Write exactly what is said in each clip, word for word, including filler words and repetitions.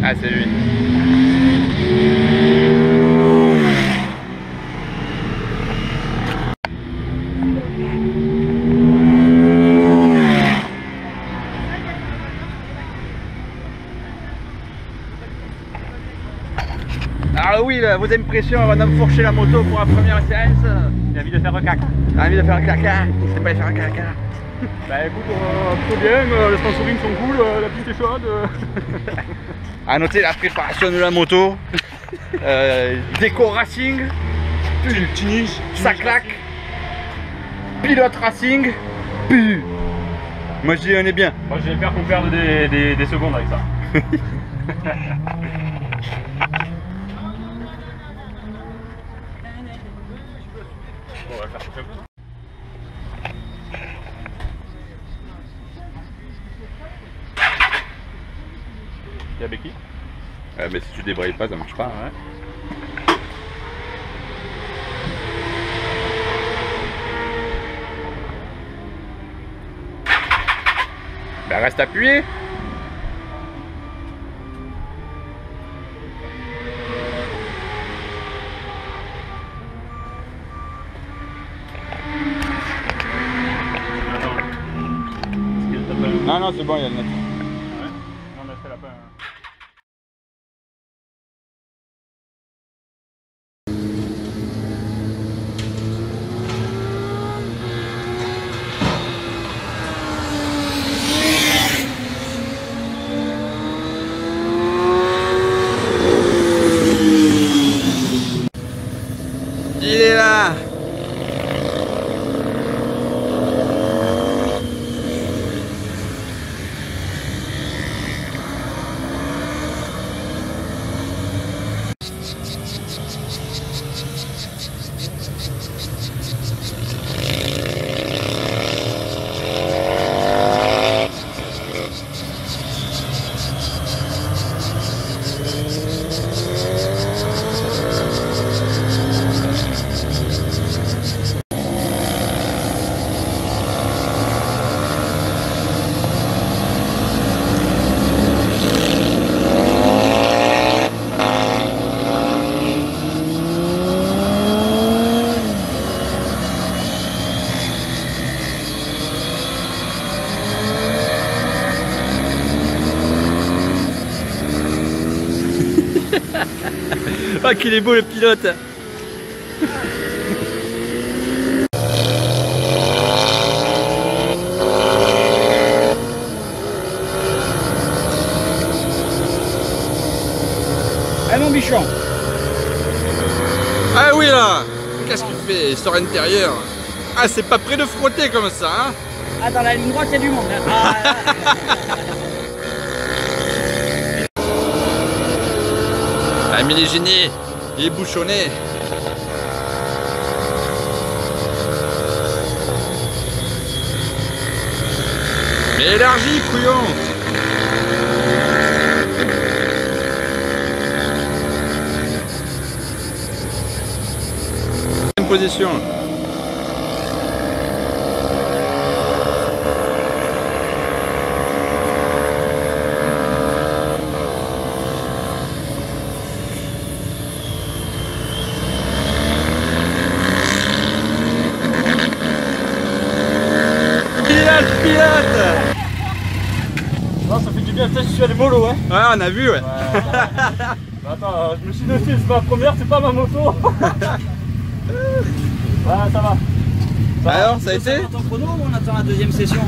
Ah, c'est lui. Alors oui, là, vos impressions avant de fourcher la moto pour la première séance? J'ai envie de faire un caca. T'as envie de faire un caca? C'est pas de faire un caca? Bah écoute, euh, plutôt bien, euh, les sponsorings sont cool, euh, la piste est chaude. Euh. A noter la préparation de la moto. euh, déco racing. Tiniche. Ça claque. Pilote racing. Puh. Moi je dis on est bien. Moi j'ai peur qu'on perde des, des, des secondes avec ça. Bon, on va faire chauffer un peu. Il y a Becky. Euh, mais si tu débrailles pas, ça marche pas. Ouais. Bah reste appuyé. Non, non, c'est bon, il y a le net. Ouais. On a fait la peine. Il est là. Ah qu'il est beau le pilote. Ah mon bichon. Ah oui là. Qu'est-ce qu'il fait? Sort intérieur. Ah c'est pas près de frotter comme ça hein. Ah dans la ligne droite il y a du monde hein. Ah, Ah mais il est gêné. Il est bouchonné. Mais élargi couillon. Position. Pilote, pilote. Non, ça fait du bien, peut-être que je suis allé mollo hein. Ouais on a vu ouais. Ouais. Bah, attends, je me suis noté, c'est ma première, c'est pas ma moto. Ouais, ça va. Ça Alors, va. ça a été? on attend chrono ou on attend la deuxième session?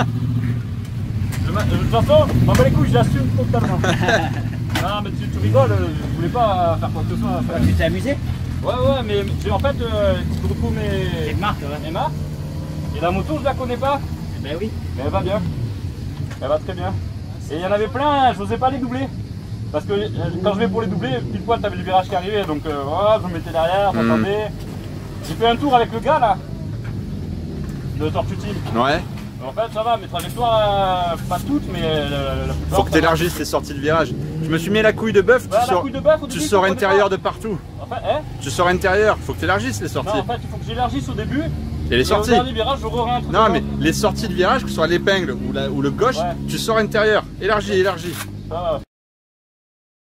De toute façon, m'en bats les couilles, j'assume totalement. Non, mais tu, tu rigoles, je voulais pas faire quoi que ce soit. Enfin, Tu t'es amusé? ouais, ouais, mais j'ai- en fait, euh, il faut que je retrouve mes, Les marques ouais. mes marques. Et la moto, je la connais pas. Ben oui. Mais elle va bien. Elle va très bien. Et il y en avait plein, je n'osais pas les doubler. Parce que euh, quand je vais pour les doubler, pile poil, t'avais le virage qui arrivait. Donc euh, voilà, je me mettais derrière, j'attendais. J'ai fait un tour avec le gars là, de Tortue Team. Ouais. En fait, ça va, mes trajectoires, euh, pas toutes, mais euh, la plupart. Faut que t'élargisses les sorties de virage. Je me suis mis la couille de bœuf, Voilà, tu la sors, couille de bœuf, au tu début, sors je intérieur comprenais de partout. pas. En fait, hein Tu sors intérieur, faut que t'élargisses les sorties. Non, en fait, il faut que j'élargisse au début. Et les sorties. Au dernier virage, je re-rentre. Non dedans. mais les sorties de virage, que ce soit l'épingle ou, la, ou le gauche, Ouais. tu sors intérieur. Élargi, élargi. Ça va.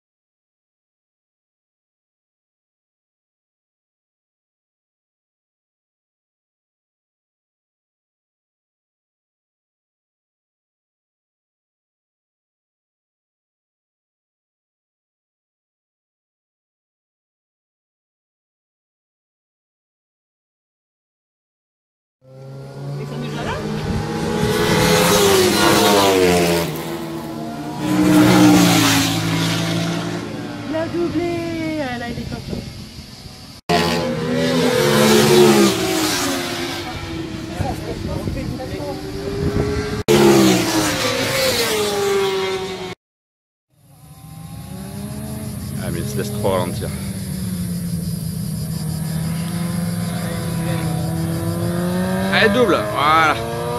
double. Voilà.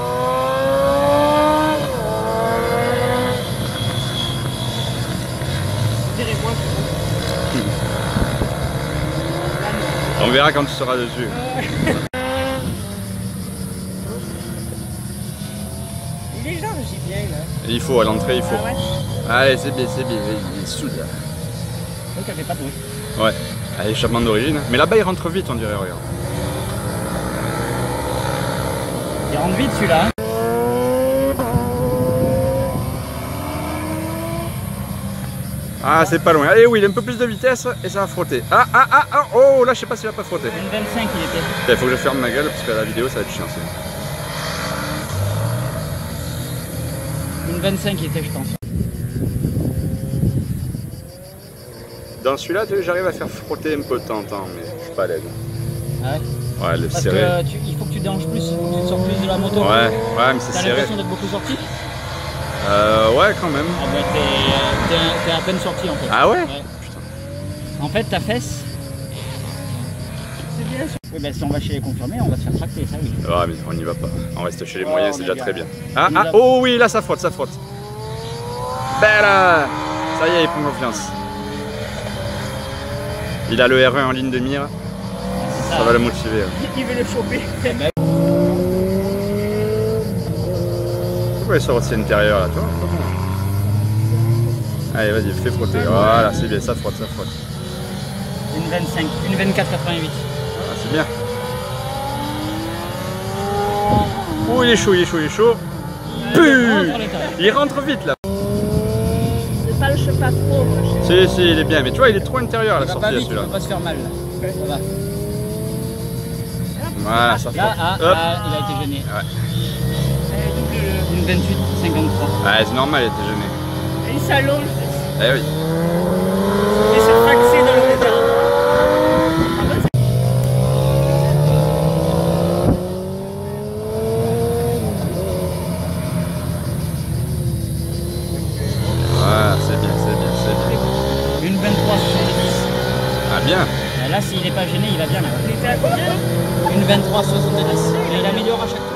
On verra quand tu seras dessus. Il est genre le gibier là. Il faut, à l'entrée, il faut. Ah ouais. Allez, c'est bien, c'est bien. Il est sous là. Donc elle fait pas de bruit. Ouais. Allez, échappement d'origine. Mais là-bas, il rentre vite, on dirait, regarde. Il rentre vite celui-là. Hein. Ah, c'est pas loin. Allez, oui, il a un peu plus de vitesse et ça va frotter. Ah, ah, ah, ah, oh, là, je sais pas s'il va pas frotter. Une vingt-cinq il était. Il faut que je ferme ma gueule parce que la vidéo, ça va être chiant. Une vingt-cinq il était, je pense. Dans celui-là, j'arrive à faire frotter un peu de temps en temps, mais je suis pas à l'aise. Ah ouais. Ouais, le Parce serré. que tu, il faut que tu déranges plus, il faut que tu sors plus de la moto. Ouais, ouais, mais c'est T'as serré. l'impression d'être beaucoup sorti? Euh, ouais, quand même. Ah bah t'es à peine sorti en fait. Ah ouais, ouais. En fait, ta fesse. C'est bien. Oui, bah si on va chez les confirmés, on va se faire tracter, ça oui. Ouais, mais on n'y va pas. On reste chez les Oh, moyens, on c'est est déjà bien. très bien. Ah, Il ah, a- oh oui, là, ça frotte, ça frotte. Bella! Ça y est, il prend confiance. Il a le R un en ligne de mire. C'est Ça va le motiver. Il veut le choper. Pourquoi il sort aussi intérieur là, tu vois? Allez, vas-y, fais frotter. Voilà, c'est bien, ça frotte, ça frotte. Une vingt-cinq, une vingt-quatre quatre-vingt-huit. Ah, c'est bien. Oh, il est chaud, il est chaud, il est chaud. Puh, il rentre vite là. Ne penche pas trop. Moi, Si, si, il est bien. Mais tu vois, il est trop intérieur à la Il va sortie pas là, vite, il celui-là. va pas se faire mal là. Ça va. Voilà, ça Là, frotte. ah, Hop. ah, il a été gêné. Ouais. Une vingt-huit cinquante-trois. Ouais, c'est normal, il était gêné. il s'allonge. Eh oui. Il se faxer dans le pédale. Voilà, c'est bien, c'est bien, c'est bien. Une vingt-trois soixante-dix. Ah, bien. Là, s'il n'est pas gêné, il va bien là. Il était à combien? Une vingt-trois soixante-dix. Il améliore à chaque fois.